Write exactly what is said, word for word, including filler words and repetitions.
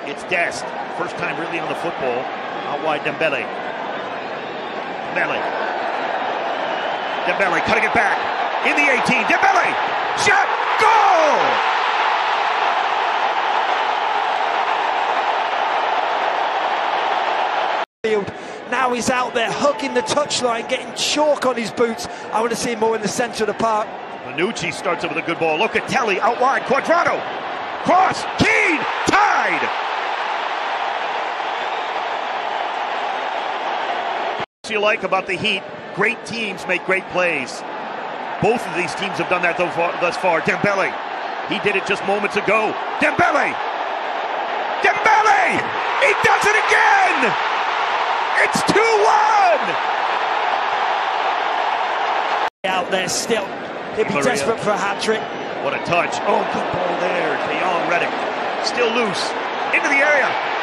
It's Dest. First time really on the football. Out wide, Dembele. Dembele. Dembele cutting it back. In the eighteen. Dembele! Shot! Goal! Now he's out there hugging the touchline, getting chalk on his boots. I want to see him more in the centre of the park. Bonucci starts it with a good ball. Locatelli out wide. Cuadrado. Cross. Keane. Tied. What you like about the Heat? Great teams make great plays. Both of these teams have done that thus far. Dembele. He did it just moments ago. Dembele. Dembele. He does it again. It's two one! Out there still. He'll be Maria. desperate for a hat-trick. What a touch. Oh, good ball there. De Jong, Reddick. Still loose. Into the area.